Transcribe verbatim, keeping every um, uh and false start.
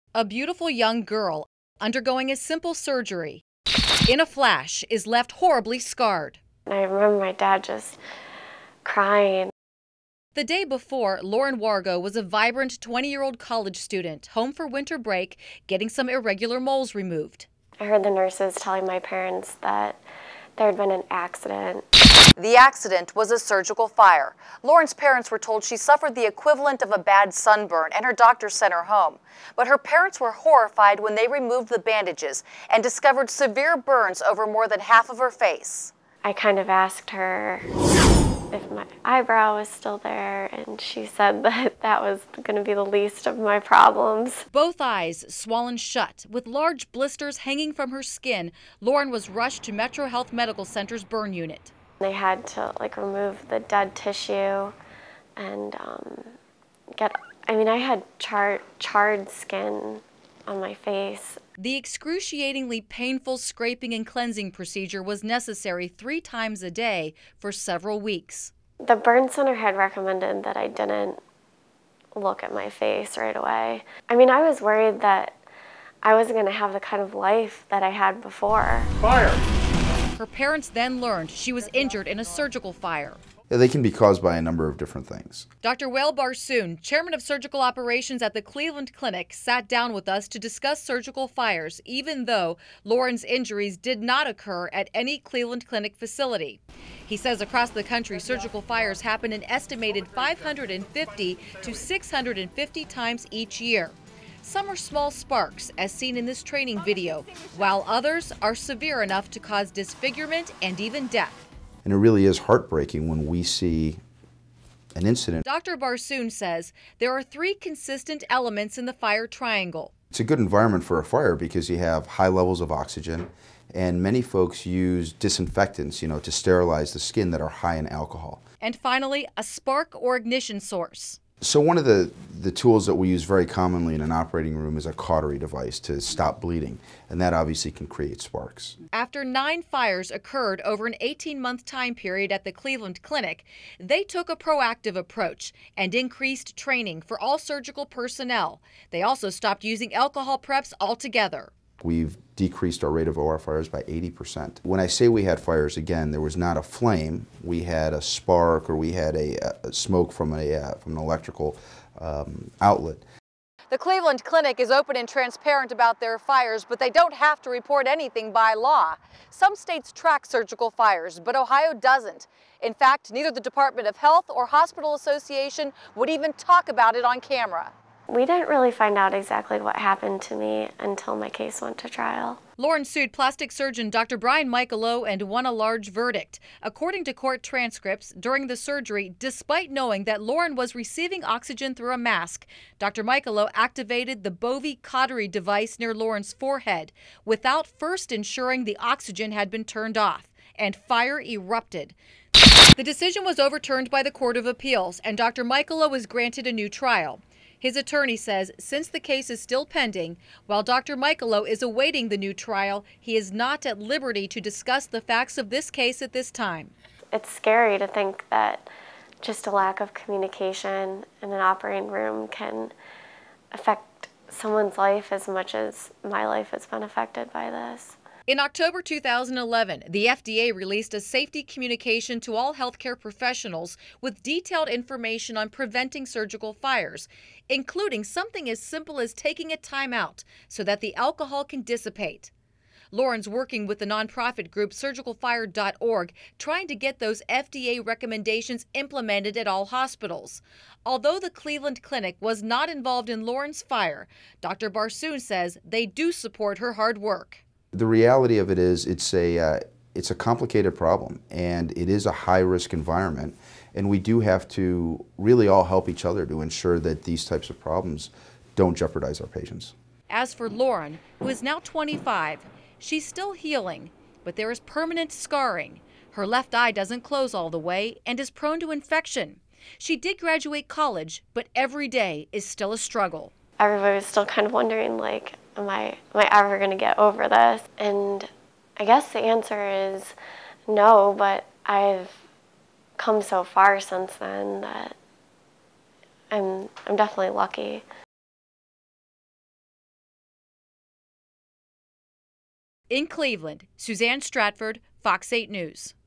A beautiful young girl undergoing a simple surgery, in a flash, is left horribly scarred. I remember my dad just crying. The day before, Lauren Wargo was a vibrant twenty-year-old college student home for winter break, getting some irregular moles removed. I heard the nurses telling my parents that there had been an accident. The accident was a surgical fire. Lauren's parents were told she suffered the equivalent of a bad sunburn and her doctor sent her home. But her parents were horrified when they removed the bandages and discovered severe burns over more than half of her face. I kind of asked her if my eyebrow was still there, and she said that that was going to be the least of my problems. Both eyes swollen shut, with large blisters hanging from her skin, Lauren was rushed to Metro Health Medical Center's burn unit. They had to like remove the dead tissue and um, get, I mean, I had char charred skin on my face. The excruciatingly painful scraping and cleansing procedure was necessary three times a day for several weeks. The burn center had recommended that I didn't look at my face right away. I mean, I was worried that I wasn't going to have the kind of life that I had before. Fire! Her parents then learned she was injured in a surgical fire. They can be caused by a number of different things. Doctor Wael Barsoon, chairman of surgical operations at the Cleveland Clinic, sat down with us to discuss surgical fires, even though Lauren's injuries did not occur at any Cleveland Clinic facility. He says across the country, surgical fires happen an estimated five hundred fifty to six hundred fifty times each year. Some are small sparks, as seen in this training video, while others are severe enough to cause disfigurement and even death. And it really is heartbreaking when we see an incident. Doctor Barsoon says there are three consistent elements in the fire triangle. It's a good environment for a fire because you have high levels of oxygen, and many folks use disinfectants, you know, to sterilize the skin that are high in alcohol. And finally, a spark or ignition source. So one of the, the tools that we use very commonly in an operating room is a cautery device to stop bleeding, and that obviously can create sparks. After nine fires occurred over an eighteen-month time period at the Cleveland Clinic, they took a proactive approach and increased training for all surgical personnel. They also stopped using alcohol preps altogether. We've decreased our rate of O R fires by eighty percent. When I say we had fires, again, there was not a flame. We had a spark, or we had a, a smoke from, a, uh, from an electrical um, outlet. The Cleveland Clinic is open and transparent about their fires, but they don't have to report anything by law. Some states track surgical fires, but Ohio doesn't. In fact, neither the Department of Health or Hospital Association would even talk about it on camera. We didn't really find out exactly what happened to me until my case went to trial. Lauren sued plastic surgeon Doctor Brian Michelow and won a large verdict. According to court transcripts, during the surgery, despite knowing that Lauren was receiving oxygen through a mask, Doctor Michelow activated the Bovie cautery device near Lauren's forehead without first ensuring the oxygen had been turned off, and fire erupted. The decision was overturned by the Court of Appeals, and Doctor Michelow was granted a new trial. His attorney says since the case is still pending, while Doctor Michelow is awaiting the new trial, he is not at liberty to discuss the facts of this case at this time. It's scary to think that just a lack of communication in an operating room can affect someone's life as much as my life has been affected by this. In October two thousand eleven, the F D A released a safety communication to all healthcare professionals with detailed information on preventing surgical fires, including something as simple as taking a time out so that the alcohol can dissipate. Lauren's working with the nonprofit group surgical fire dot org, trying to get those F D A recommendations implemented at all hospitals. Although the Cleveland Clinic was not involved in Lauren's fire, Doctor Barsoon says they do support her hard work. The reality of it is it's a, uh, it's a complicated problem, and it is a high-risk environment, and we do have to really all help each other to ensure that these types of problems don't jeopardize our patients. As for Lauren, who is now twenty-five, she's still healing, but there is permanent scarring. Her left eye doesn't close all the way and is prone to infection. She did graduate college, but every day is still a struggle. Everybody was still kind of wondering, like, am I, am I ever going to get over this? And I guess the answer is no, but I've come so far since then that I'm, I'm definitely lucky. In Cleveland, Suzanne Stratford, Fox eight News.